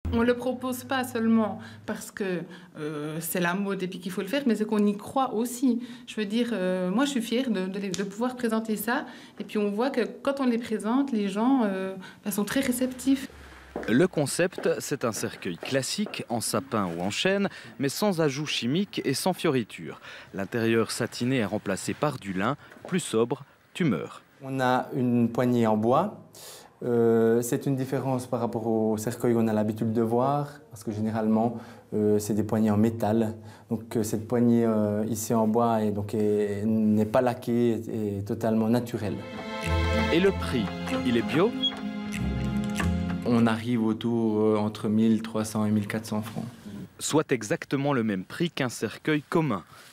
On ne le propose pas seulement parce que c'est la mode et puis qu'il faut le faire, mais c'est qu'on y croit aussi. Je veux dire, moi je suis fière de pouvoir présenter ça. Et puis on voit que quand on les présente, les gens sont très réceptifs. Le concept, c'est un cercueil classique, en sapin ou en chêne, mais sans ajout chimique et sans fioritures. L'intérieur satiné est remplacé par du lin, plus sobre, tu meurs. On a une poignée en bois. C'est une différence par rapport au cercueil qu'on a l'habitude de voir, parce que généralement, c'est des poignées en métal. Donc cette poignée ici en bois n'est pas laquée, est totalement naturelle. Et le prix, il est bio ? On arrive autour entre 1300 et 1400 francs. Soit exactement le même prix qu'un cercueil commun.